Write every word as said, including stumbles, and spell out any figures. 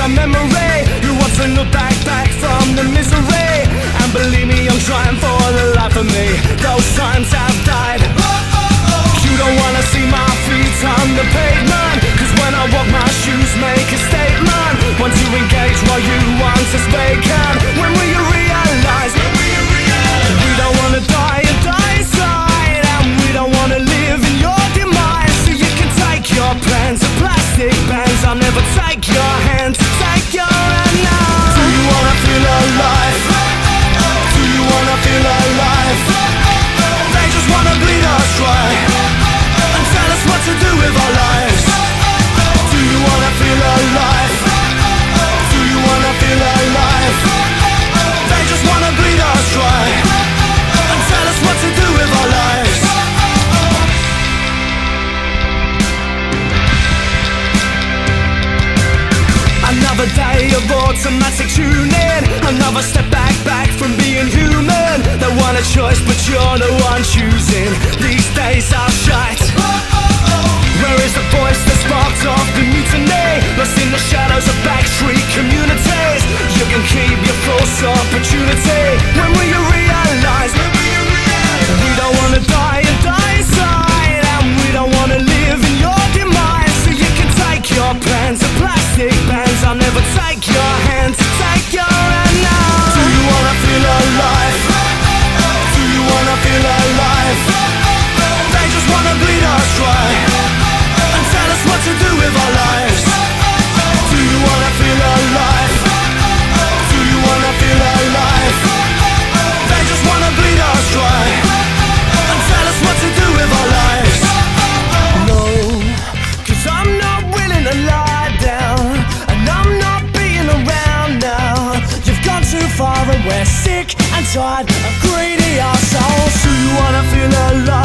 a memory. You want to look back, back from the misery. And believe me, I'm trying for the life of me. Those times have died. You don't wanna see my feet on the pavement, cause when I walk my shoes make a statement. Want to engage while you want to stay calm. When will you realize? We don't wanna die and die inside, and we don't wanna live in your demise. So you can take your plans to plastic bands, I'll never take your hand, take your hand now. Do you wanna feel alive? Do you wanna feel alive? They just wanna bleed us dry and tell us what to do with our lives. Do you wanna feel alive? Do you wanna feel alive? They just wanna bleed us dry and tell us what to do with our lives. Another day of automatic tuning, another step back, back from being human. They want a choice but you're the one choosing. These days are shite. Where is the voice that sparked off the mutiny? Lost in the shadows of backstreet communities. You can keep your false opportunity. When will you realize? We don't wanna die and die inside, and we don't wanna live in your demise. So you can take your plans to plastic bands, I'll never take your hand, take your hand now. Do you wanna feel alive? Do you wanna feel alive? They just wanna bleed us dry and tell us what to do with our lives. Do you wanna feel alive? Do you wanna feel alive? They just wanna bleed us dry and tell us what to do with our lives. No, cause I'm not willing to lie down, and I'm not being around now. You've gone too far and we're sick and tired of greedy ourselves. Do you wanna feel alive?